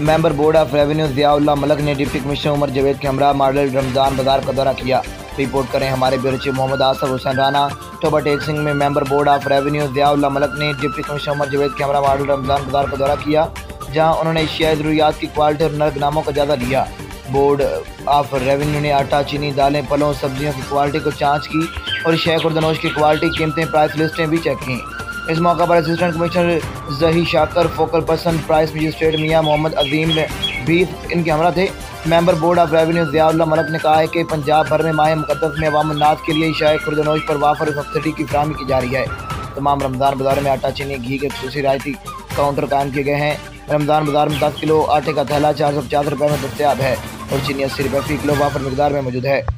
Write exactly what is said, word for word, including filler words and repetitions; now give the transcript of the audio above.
Member board of revenue Ziaullah Malak ने deputy commissioner Umar Javed के हमरा मॉडल रमज़ान बाजार का दौरा किया। रिपोर्ट करें हमारे ब्यूरो चीफ मोहम्मद आसफ हुसैन राना। टोबा टेक सिंह में member board of revenue Ziaullah Malak ने डिप्टी कमिश्नर उमर जवेद के हमरा मॉडल रमज़ान बाजार का दौरा किया, जहां उन्होंने एशियाई ज़रूरियात की क्वालिटी और नरगनामों का जायजा लिया। बोर्ड ऑफ रेवेन्यू ने आटा, चीनी, दालें, फलों, सब्जियों की क्वालिटी को जांच की और शेख और दनोश की क्वालिटी, कीमतें, प्राइस लिस्टें भी चेक की। इस मौका पर assistant commissioner Jahi Shakar, focal person price magistrate Mian Mohammad Azeem भी इनके हमरा थे। Member board of revenue Ziaullah Malak ने कहा है कि पंजाब भर में माह मुक़द्दस में अवाम उन्नास के लिए शायद खुर्दनोश पर वाफर सब्सिडी की फराहमी की जा रही है। तमाम रमज़ान बाज़ार में आटा, चीनी, घी के खुसूसी रियायती काउंटर कायम किए गए हैं। रमज़ान बाज़ार में दस किलो आटे का थैला चार सौ पचास रुपये में दस्तियाब है और चीनी अस्सी रुपये फी किलो वाफर मकदार में मौजूद है।